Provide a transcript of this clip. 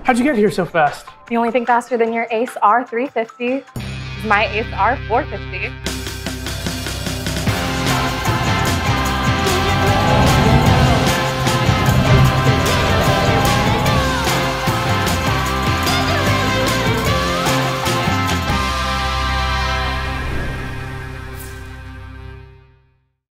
How'd you get here so fast? The only thing faster than your Ace R350 is my Ace R450.